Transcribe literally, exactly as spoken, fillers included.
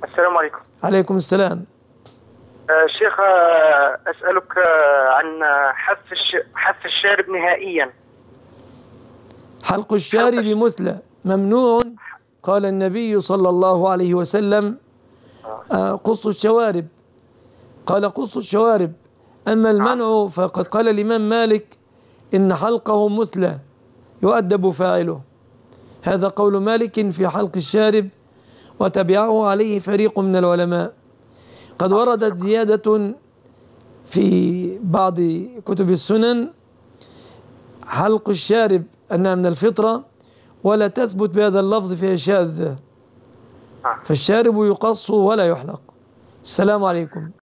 السلام عليكم. عليكم السلام. آه شيخ، آه أسألك آه عن حف الش... حف الشارب نهائيا. حلق حلق الشارب الش... مثلى ممنوع، قال النبي صلى الله عليه وسلم: آه. آه، قص الشوارب. قال قص الشوارب. أما نعم. المنع فقد قال الإمام مالك: إن حلقه مثلى يؤدب فاعله. هذا قول مالك في حلق الشارب، وتبعه عليه فريق من العلماء. قد آه. وردت شكرا. زيادة في بعض كتب السنن: حلق الشارب أنها من الفطرة، ولا تثبت بهذا اللفظ في شاذ، آه. فالشارب يقص ولا يحلق. السلام عليكم.